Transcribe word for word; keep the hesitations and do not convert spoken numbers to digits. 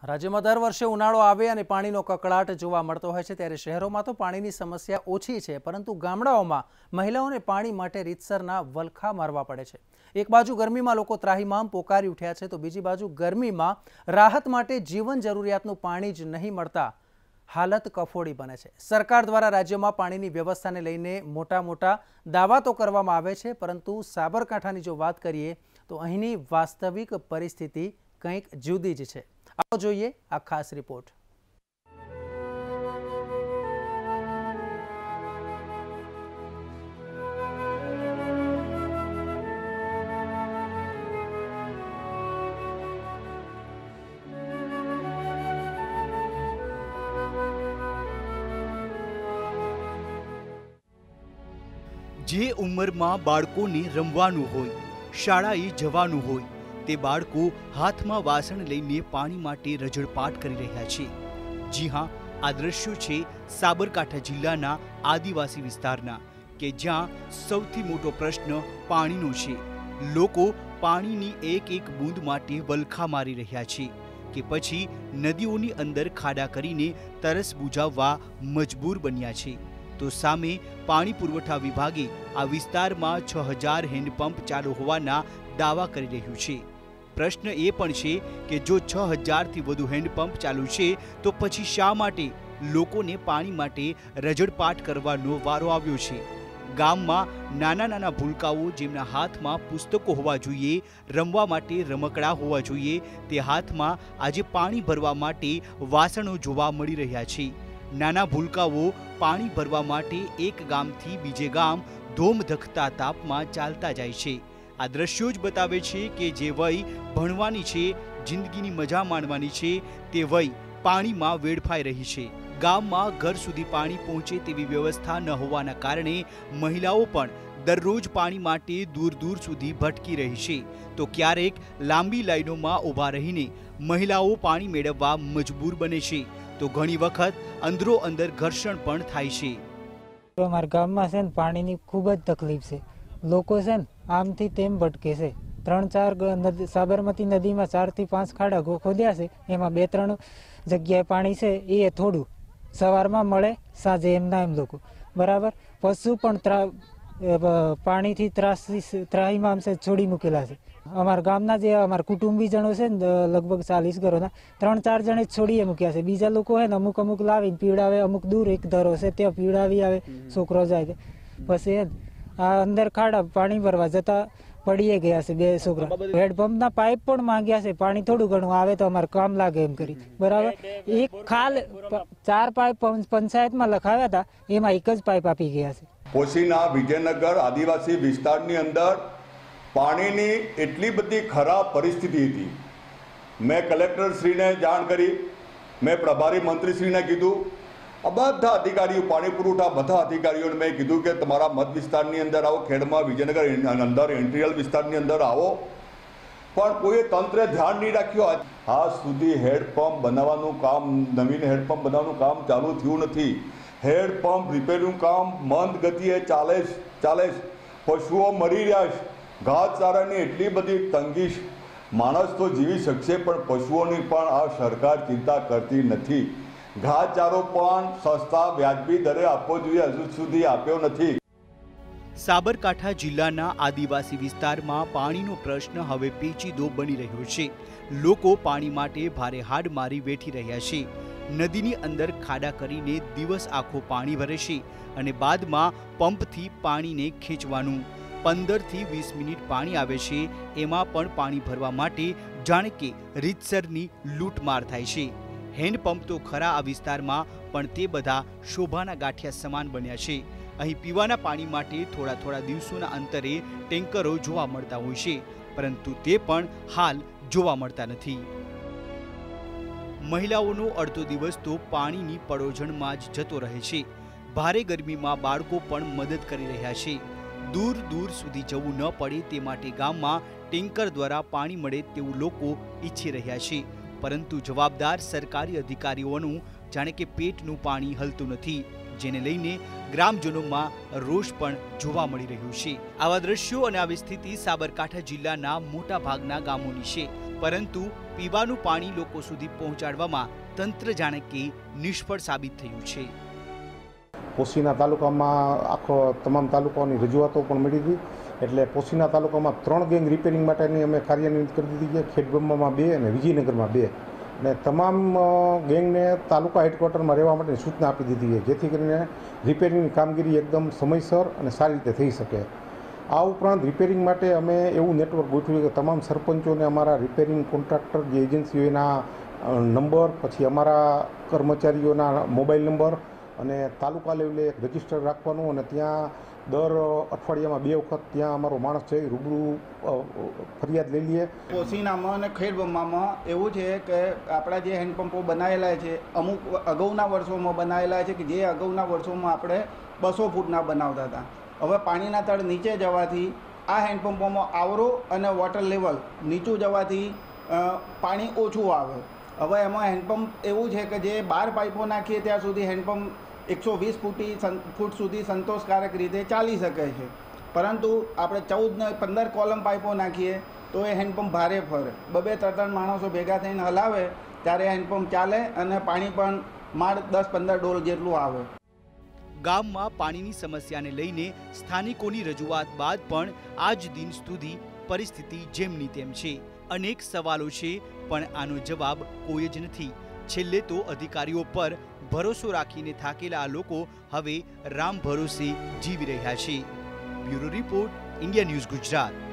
રાજ્યમાં દર વર્ષે ઉનાળો આવે અને પાણીનો કકળાટ જોવા મળતો હોય છે, ત્યારે શહેરોમાં તો પાણીની સમસ્યા ઓછી છે, પરંતુ ગામડાઓમાં મહિલાઓને પાણી માટે રીતસરના વલખા મારવા પડે છે। એક બાજુ ગરમીમાં લોકો ત્રાહિમામ પોકારી ઉઠ્યા છે, તો બીજી બાજુ ગરમીમાં રાહત માટે જીવન જરૂરિયાતનું પાણી જ નહીં મળતા હાલત કફોડી બને છે। સરકાર દ્વારા રાજ્યમાં પાણીની વ્યવસ્થાને લઈને મોટા મોટા દાવા તો કરવામાં આવે છે, પરંતુ સાબરકાંઠાની જો વાત કરીએ તો અહીંની વાસ્તવિક પરિસ્થિતિ કંઈક જુદી જ છે। आओ જોઈએ આ ખાસ રિપોર્ટ। જે ઉંમરમાં બાળકોને રમવાનું હોય, શાળાએ જવાનું હોય, તે બાળકો હાથમાં વાસણ લઈને પાણી માટે રજળપાટ કરી રહ્યા છે। જી હા, આ દ્રશ્યો છે સાબરકાંઠા જિલ્લાના આદિવાસી વિસ્તારના, કે જ્યાં સૌથી મોટો પ્રશ્ન પાણીનો છે। લોકો પાણીની એક એક બૂંદ માટે વલખા મારી રહ્યા છે કે પછી નદીઓની અંદર ખાડા કરીને તરસ બુઝાવવા મજબૂર બન્યા છે। તો સામે પાણી પુરવઠા વિભાગે આ વિસ્તારમાં છ હજાર હેન્ડપંપ ચાલુ હોવાના દાવા કરી રહ્યું છે। પ્રશ્ન એ પણ છે કે જો છ હજારથી વધુ હેન્ડપંપ ચાલુ છે તો પછી શા માટે લોકોને પાણી માટે રજળપાટ કરવાનો વારો આવ્યો છે? ગામમાં નાના નાના ભૂલકાઓ જેમના હાથમાં પુસ્તકો હોવા જોઈએ, રમવા માટે રમકડા હોવા જોઈએ, તે હાથમાં આજે પાણી ભરવા માટે વાસણો જોવા મળી રહ્યા છે। નાના ભૂલકાઓ પાણી ભરવા માટે એક ગામથી બીજે ગામ ધોમધખતા તાપમાં ચાલતા જાય છે। આ દ્રશ્યો જ બતાવે છે કે જે વય ભણવાની છે, જિંદગીની મજા માણવાની છે, તે વય પાણીમાં વેડફાઈ રહી છે। ગામમાં ઘર સુધી પાણી પહોંચે તેવી વ્યવસ્થા ન હોવાના કારણે મહિલાઓ પણ દરરોજ પાણી માટે દૂર દૂર સુધી ભટકી રહી છે, તો ક્યારેક લાંબી લાઈનોમાં ઊભા રહીને મહિલાઓ પાણી મેળવવા મજબૂર બને છે, તો ઘણી વખત અંદરો અંદર ઘર્ષણ પણ થાય છે। અમારા ગામમાં છે ને પાણીની ખૂબ જ તકલીફ છે। લોકો છે ને આમથી તેમ ભટકે છે। ત્રણ ચાર સાબરમતી નદીમાં ચાર થી પાંચ ખાડા ખોદ્યા છે, એમાં બે ત્રણ જગ્યાએ પાણી છે, એ થોડું સવારમાં મળે, સાંજે એમના એમ લોકો બરાબર। પશુ પણ પાણીથી ત્રાસી ત્રાહીમામ છે, છોડી મૂકેલા છે। અમારા ગામના જે અમારા કુટુંબીજનો છે ને લગભગ ચાલીસ ઘરોના ત્રણ ચાર જણે છોડીએ મૂક્યા છે। બીજા લોકો હે ને અમુક અમુક લાવીને પીવડાવે, અમુક દૂર એક ધરો છે ત્યાં પીવડાવી આવે, છોકરો જાય પછી આ અંદર ખાડા પાણી ભરવા જતા પડીએ ગયા છે બે છોકરા। હેડપંપના પાઇપ પણ માંગ્યા છે, પાણી થોડું ઘણું આવે તો અમારે કામ લાગે એમ કરી બરાબર। એક ખાલ ચાર પાઇપ પંચાયતમાં લખાવ્યા હતા, એમાં એક જ પાઇપ આપી ગયા છે। પોશીના વિજયનગર આદિવાસી વિસ્તારની અંદર પાણીની એટલી બધી ખરાબ પરિસ્થિતિ હતી। મેં કલેક્ટર શ્રીને જાણ કરી, મેં પ્રભારી મંત્રી શ્રીને કીધું, બધા અધિકારીઓ પાણી પુરવઠા બધા અધિકારીઓને મેં કીધું કે તમારા મત વિસ્તારની અંદર આવો, ખેડમાં વિજયનગર અંદર ઇન્ટિરિયલ વિસ્તારની અંદર આવો, પણ કોઈએ તંત્રે ધ્યાન નહીં રાખ્યું। આજ સુધી હેડપંપ બનાવવાનું કામ, નવીન હેડપંપ બનાવવાનું કામ ચાલુ થયું નથી। હેડપંપ રિપેરનું કામ મંદ ગતિએ ચાલે ચાલે પશુઓ મરી રહ્યા છે, ઘાસચારાની એટલી બધી તંગી, માણસ તો જીવી શકશે પણ પશુઓની પણ આ સરકાર ચિંતા કરતી નથી। ઘાસચારો પણ સસ્તા વ્યાજબી દરે આપવો જોઈએ, હજુ સુધી આપ્યો નથી। સાબરકાંઠા જિલ્લાના આદિવાસી વિસ્તારમાં પાણીનો પ્રશ્ન હવે પેચીદો બની રહ્યો છે। લોકો પાણી માટે ભારે હાડ મારી વેઠી રહ્યા છે। નદીની અંદર ખાડા કરીને દિવસ આખો પાણી ભરે છે અને બાદમાં પંપથી પાણીને ખેંચવાનું। પંદર થી વીસ મિનિટ પાણી આવે છે, એમાં પણ પાણી ભરવા માટે જાણે કે રીતસરની લૂંટમાર થાય છે। હેન્ડપંપ તો ખરા આ વિસ્તારમાં, પણ તે બધા શોભાના ગાંઠિયા સમાન બન્યા છે। અહીં પીવાના પાણી માટે થોડા થોડા દિવસોના અંતરે ટેન્કરો જોવા મળતા હોય છે, પરંતુ તે પણ હાલ જોવા મળતા નથી। મહિલાઓનો અડધો દિવસ તો પાણીની પડોજણમાં જ જતો રહે છે। ભારે ગરમીમાં બાળકો પણ મદદ કરી રહ્યા છે। દૂર દૂર સુધી જવું ન પડે તે માટે ગામમાં ટેન્કર દ્વારા પાણી મળે તેવું લોકો ઈચ્છી રહ્યા છે, પરંતુ જવાબદાર સરકારી અધિકારીઓનું જાણે કે પેટનું પાણી હલતું નથી। જેને લઈને ગ્રામજનોમાં રોષ પણ જોવા મળી રહ્યો છે। આવા દ્રશ્યો અને આવી સ્થિતિ સાબરકાંઠા જિલ્લાના મોટા ભાગના ગામોની છે, પરંતુ પીવાનું પાણી લોકો સુધી પહોંચાડવામાં તંત્ર જાણે કે નિષ્ફળ સાબિત થયું છે। પોશીના તાલુકામાં આખો તમામ તાલુકાઓની રજૂઆતો પણ મળી હતી, એટલે પોશીના તાલુકામાં ત્રણ ગેંગ રિપેરિંગ માટેની અમે કાર્યાન્વિત કરી દીધી છે, ખેડબ્રહ્મામાં બે અને વિજયનગરમાં બે, અને તમામ ગેંગને તાલુકા હેડક્વાર્ટરમાં રહેવા માટેની સૂચના આપી દીધી છે, જેથી કરીને રિપેરિંગની કામગીરી એકદમ સમયસર અને સારી રીતે થઈ શકે। આ ઉપરાંત રિપેરિંગ માટે અમે એવું નેટવર્ક ગોઠવ્યું કે તમામ સરપંચોને અમારા રિપેરિંગ કોન્ટ્રાક્ટર જે એજન્સીઓના નંબર, પછી અમારા કર્મચારીઓના મોબાઈલ નંબર અને તાલુકા લેવલે એક રજિસ્ટર રાખવાનું, અને ત્યાં દર અઠવાડિયામાં બે વખત ત્યાં અમારો માણસ છે રૂબરૂ ફરિયાદ લઈ લઈએ। પોશીનામાં અને ખેડબ્રહ્મામાં એવું છે કે આપણા જે હેન્ડપંપો બનાવેલા છે અમુક અગાઉના વર્ષોમાં બનાવેલા છે કે જે અગાઉના વર્ષોમાં આપણે બસો ફૂટના બનાવતા હતા। હવે પાણીના તળ નીચે જવાથી આ હેન્ડપંપોમાં આવરો અને વોટર લેવલ નીચું જવાથી પાણી ઓછું આવે। હવે એમાં હેન્ડપંપ એવું છે કે જે બાર પાઇપો નાખીએ ત્યાં સુધી હેન્ડપંપ એકસો વીસ ફૂટી ફૂટ સુધી સંતોષકારક રીતે ચાલી શકે છે, પરંતુ આપણે ચૌદ ને પંદર કોલમ પાઇપો નાખીએ તો એ હેન્ડપંપ ભારે ફરે, બબે ત્રણ ત્રણ માણસો ભેગા થઈને હલાવે ત્યારે હેન્ડપંપ ચાલે અને પાણી પણ માળ દસ પંદર ડોલ જેટલું આવે। ગામમાં પાણીની સમસ્યાને લઈને સ્થાનિકોની રજૂઆત બાદ પણ આજ દિન સુધી પરિસ્થિતિ જેમની તેમ છે। અનેક સવાલો છે, પણ આનો જવાબ કોઈ જ નથી। છેલ્લે તો અધિકારીઓ પર ભરોસો રાખીને થાકેલા આ લોકો હવે રામ ભરોસે જીવી રહ્યા છે। Bureau report, India news Gujarat.